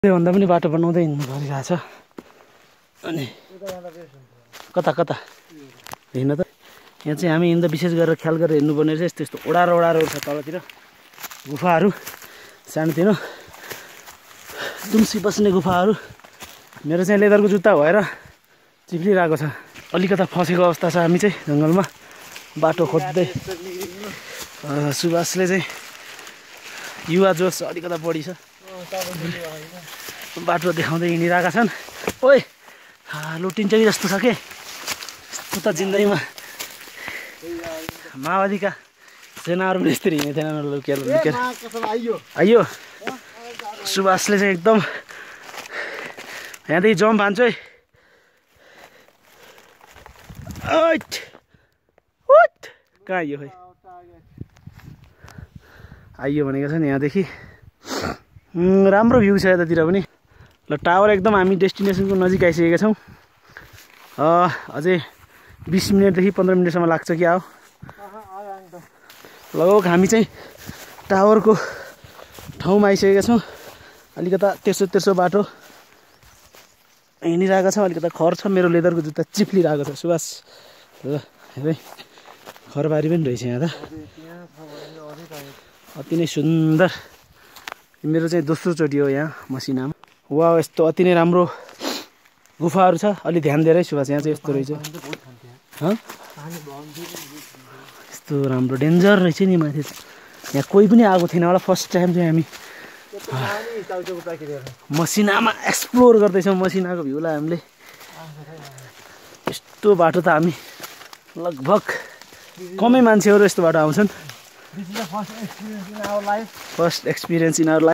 त्योभन्दा पनि बाटो बनाउँदै हिँड्नु परिरहेछ। अनि कता कता हेर्न त यहाँ चाहिँ हामी हिँड्दा विशेष गरेर ख्याल गरेर हेर्नुपर्ने रहेछ। यस्तो यस्तो ओडारो ओडारो छ तलतिर गुफाहरू, सानोतिनो दुम्सी बस्ने गुफाहरू। मेरो चाहिँ लेदरको जुत्ता भएर चिप्लिरहेको छ। अलिकता फसेको अवस्था छ हामी चाहिँ जङ्गलमा बाटो खोज्दै। सुभाषले चाहिँ युवा जोस अलिकता बढी छ, बाटो देखाउँदै हिँडिरहेका छन्। ओए लुटिन्छ कि जस्तो छ के यस्तो त जिन्दगीमा। माओवादीका सेनाहरू यस्तरी हिँडेको थिएन लुकेर लुकेर आइयो। सुभाषले चाहिँ एकदम यहाँदेखि जम्प हान्छु है। कहाँ आइयो है, आइयो भनेको छ नि यहाँदेखि। राम्रो भ्यू छ यतातिर पनि। ल टावर एकदम हामी डेस्टिनेसनको नजिक आइसकेका छौँ। अझै 20 मिनटदेखि 15 मिनटसम्म लाग्छ कि आओ। लगभग हामी चाहिँ टावरको ठाउँमा आइसकेका छौँ। अलिकता तेर्सो तेर्सो बाटो हिँडिरहेको छ। अलिकता खर छ, मेरो लेदरको जुत्ता चिप्लिरहेको छ। सुभाष ल हेरै खरबारी पनि रहेछ यहाँ त, अति नै सुन्दर। मेरो चाहिँ दोस्रो चोटि हो यहाँ मसिनामा। वा यस्तो अति नै राम्रो गुफाहरू छ। अलि ध्यान दिएर है सुभाष, यहाँ चाहिँ यस्तो रहेछ। यस्तो राम्रो डेन्जर रहेछ नि माथि। यहाँ कोही पनि आएको थिएन होला। फर्स्ट टाइम चाहिँ हामी मसिनामा एक्सप्लोर गर्दैछौँ। मसिनाको भ्यूलाई हामीले यस्तो बाटो त हामी लगभग कमै मान्छेहरू यस्तो बाटो आउँछन्। First experience in our life.